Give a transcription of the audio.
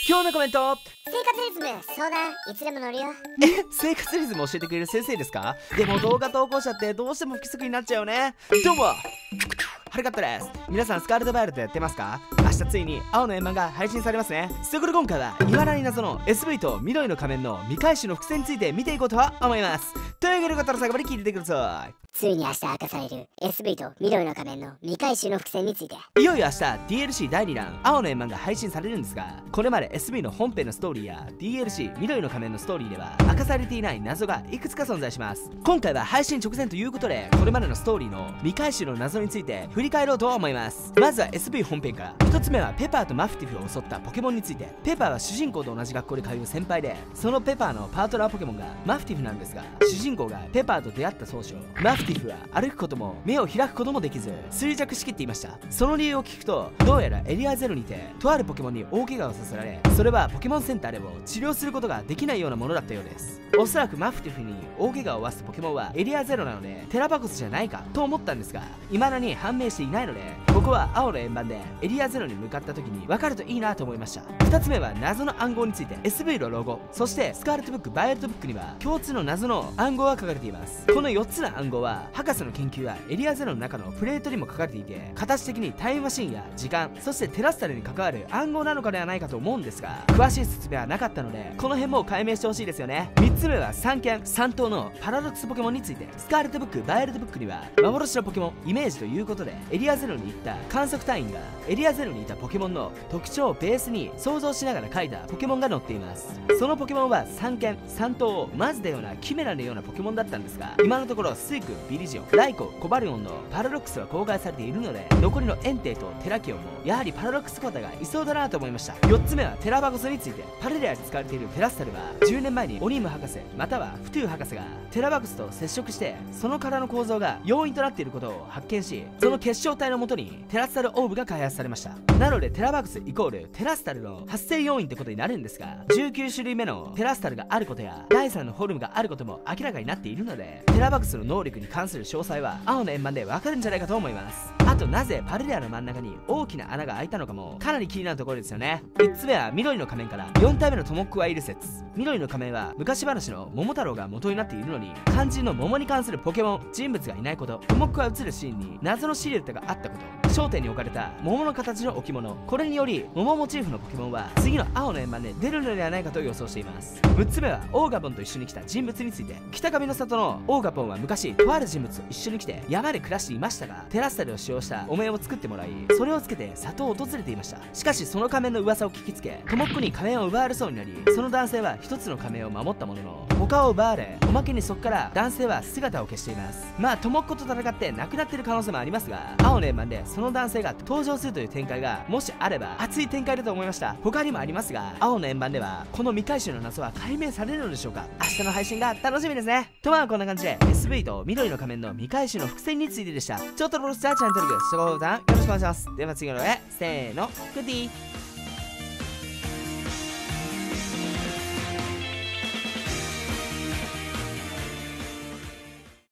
今日のコメント。 生活リズム相談いつでも乗るよ。 生活リズム教えてくれる先生ですか？でも動画投稿者ってどうしても不規則になっちゃうよね。どうもはるかったです。皆さんスカーレットバイオレットやってますか？明日ついに青の円盤が配信されますね。そこで今回は未だに謎の SV と緑の仮面の未回収の伏線について見ていこうと思います。というわけでよかったら最後まで聞いてください。 ついに明日明かされる SV と緑の仮面の未回収の伏線について。 いよいよ明日 DLC 第2弾青の円盤が配信されるんですが、これまで SV の本編のストーリーや DLC 緑の仮面のストーリーでは明かされていない謎がいくつか存在します。今回は配信直前ということで、これまでのストーリーの未回収の謎について振り返ろうと思います。まずは SV 本編から。1つ目はペパーとマフティフを襲ったポケモンについて。ペパーは主人公と同じ学校で通う先輩で、そのペパーのパートナーポケモンがマフティフなんですが、主人公がペパーと出会った当初、マフティフは歩くことも目を開くこともできず衰弱しきっていました。その理由を聞くと、どうやらエリアゼロにてとあるポケモンに大怪我をさせられ、それはポケモンセンターでも治療することができないようなものだったようです。おそらくマフティフに大怪我を負わせたポケモンはエリアゼロなのでテラバコスじゃないかと思ったんですが、未だに判明していないので、ここは青の円盤でエリアゼロに向かった時に分かるといいなと思いました。2つ目は謎の暗号について。 SV のロゴ、そしてスカーレットブック、バイオレットブックには共通の謎の暗号が書かれています。この4つの暗号は博士の研究やエリアゼロの中のプレートにも書かれていて、形的にタイムマシンや時間、そしてテラスタルに関わる暗号なのかではないかと思うんですが、詳しい説明はなかったのでこの辺も解明してほしいですよね。3つ目は三剣三頭のパラドックスポケモンについて。スカーレットブック、バイオレットブックには幻のポケモンイメージということで、エリアゼロに行った観測隊員がエリアゼロにいたポケモンの特徴をベースに想像しながら描いたポケモンが載っています。そのポケモンは三剣三頭を混ぜたようなキメラのようなポケモンだったんですが、今のところスイク、ビリジオン、ライコ、コバリオンのパラドックスは公開されているので、残りのエンテイとテラキオンもやはりパラドックスコータがいそうだなと思いました。4つ目はテラバゴスについて。パレレアで使われているテラスタルは10年前にオニム博士またはフトゥー博士がテラバゴスと接触して、その殻の構造が要因となっていることを発見し、その結晶体のもとにテラスタルオーブが開発されました。なのでテラバゴスイコールテラスタルの発生要因ってことになるんですが、19種類目のテラスタルがあることや第3のフォルムがあることも明らかになっているので、テラバゴスの能力に関する詳細は青の円盤でわかるんじゃないかと思います。あと、なぜパレレアの真ん中に大きな穴が開いたのかもかなり気になるところですよね。3つ目は緑の仮面から4体目のトモックはいる説。緑の仮面は昔話の桃太郎が元になっているのに、肝心の桃に関するポケモン人物がいないこと、トモックは映るシーンに謎のシルエットがあったこと、焦点に置かれた桃の形の置物、これにより桃モチーフのポケモンは次の青の円盤で出るのではないかと予想しています。6つ目はオーガポンと一緒に来た人物について。北上の里のオーガポンは昔とある人物と一緒に来て山で暮らしていましたが、テラスタルを使用したお面を作ってもらい、それをつけて里を訪れていました。しかしその仮面の噂を聞きつけ、トモックに仮面を奪われそうになり、その男性は一つの仮面を守ったものの他を奪われ、おまけにそこから男性は姿を消しています。まあトモックと戦って亡くなっている可能性もありますが、青の円盤でその男性が登場するという展開がもしあれば熱い展開だと思いました。他にもありますが、青の円盤ではこの未回収の謎は解明されるのでしょうか。明日の配信が楽しみですね。とまあこんな感じで SV と緑の仮面の未回収の伏線についてでした。ちょっとロスターチャンネル登録、そこボタンよろしくお願いします。では次の動画へせーの、グッディー。